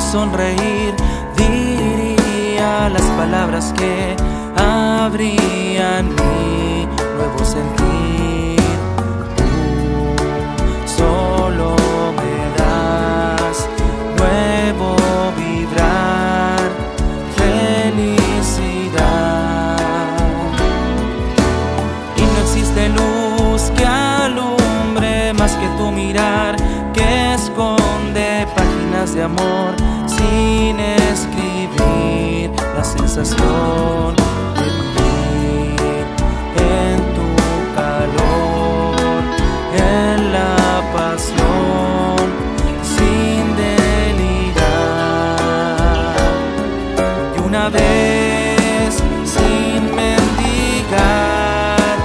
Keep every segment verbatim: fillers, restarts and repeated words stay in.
sonreír, diría las palabras que abrían mi nuevo sentir. Tú solo me das nuevo vibrar, felicidad. Y no existe luz que alumbre más que tu mirar, que esconde páginas de amor sin escribir, la sensación de vivir en tu calor, en la pasión sin delirar. Y una vez sin mendigar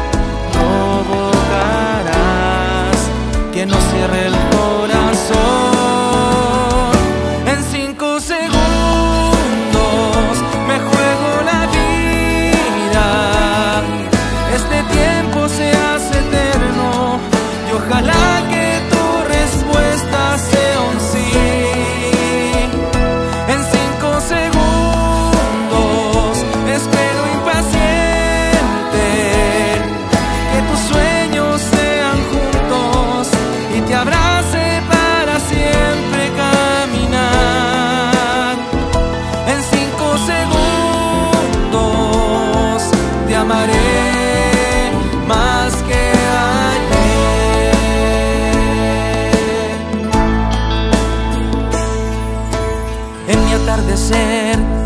provocarás que no cierre el corazón. En cinco segundos me juego la vida, este tiempo se hace eterno y ojalá que tu respuesta sea un sí. En cinco segundos espero impaciente que tus sueños sean juntos y te abrace para siempre caminar. En cinco segundos te amaré más que ayer. En mi atardecer